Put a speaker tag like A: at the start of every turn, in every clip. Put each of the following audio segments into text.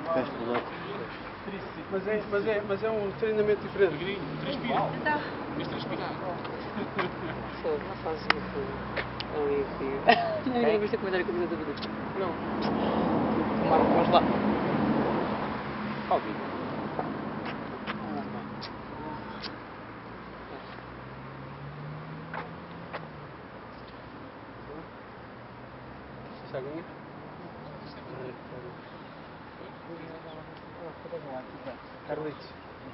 A: Mas é um treinamento diferente.
B: Transpira. Mas transpirar.
C: Não faz isso. Ali, aqui. Não, eu viste a comentar a camisa da vida.
A: Não.
C: Vamos lá.
A: Óbvio. Saguinha? Carlitos.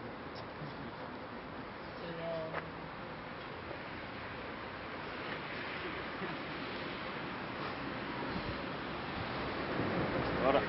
D: Bora.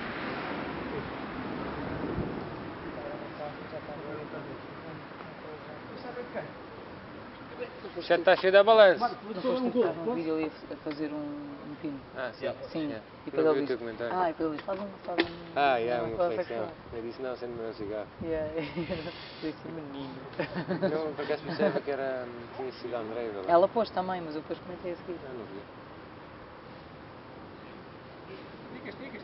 A: Já está cheio da balança.
C: Não foste mostrar um vídeo ali a fazer um pino.
A: Ah, sim.
C: Sim.
A: Yeah.
C: E depois
A: Não
C: ele
A: vi o teu
C: disse,
A: comentário.
C: e depois ele disse, faz um...
A: Uma flexão. Eu disse, não, sendo meu cigarro.
C: Disse, menino.
A: Não, por acaso pensava que era, tinha sido a André.
C: Ela pôs também, mas eu depois comentei a seguir.
A: Não vi.
B: Estica.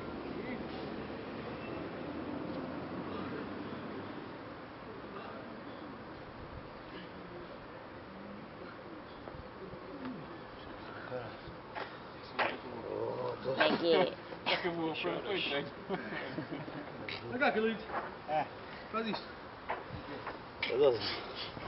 C: Como é que é?
B: Acabou, foi entregue.
A: Olha cá, Carlitos. Faz isto.
D: Beleza.